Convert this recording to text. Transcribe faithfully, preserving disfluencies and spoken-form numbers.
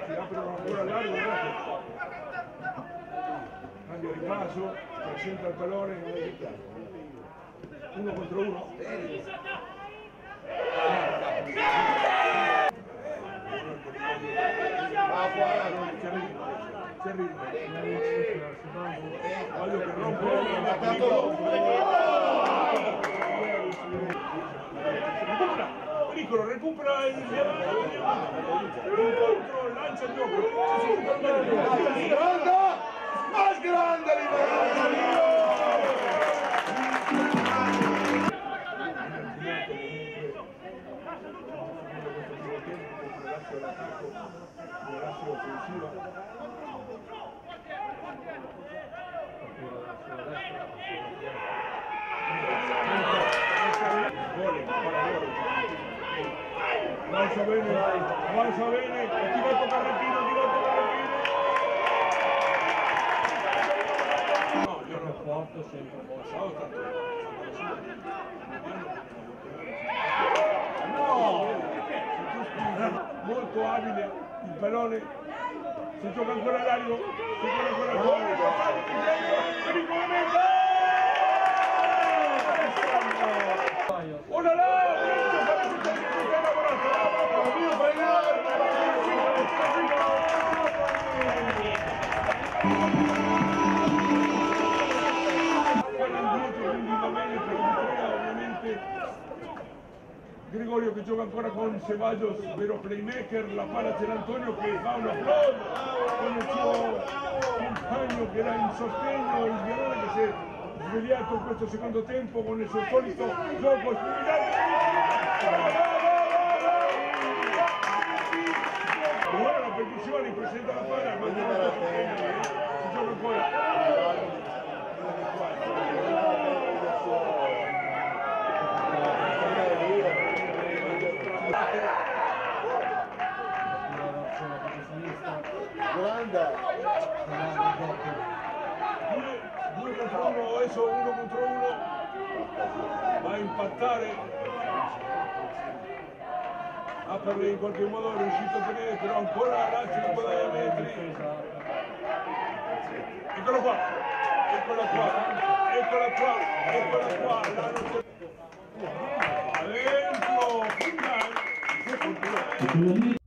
si aprono ancora largo, cambia ripasso, presenta il pallone, uno contro uno. Ci arriva, voglio che rompo piccolo, recupera il incontro, lancia il gioco, grande, ma grande avanza bene, avanza bene, ti va a toccare il tiro, ti va a toccare il tiro. No, io non porto sempre un po'. No! Molto abile il pallone, si gioca ancora largo, si gioca ancora largo. Oh là là! Gregorio che gioca ancora con Sabato, vero playmaker, la palla c'è l'Antonio che fa un applauso con il suo compagno che era in sostegno, il Viadana che si è svegliato in questo secondo tempo con il suo solito gioco spirituale. Ora la percussione presenta la palla, ma si gioca ancora. Due contro uno, adesso uno contro uno, va a impattare. Aprile in qualche modo è riuscito a tenere, però ancora la Lazio non guadagna metri. Eccolo qua, eccola qua, eccola qua, eccola qua, dentro, finale.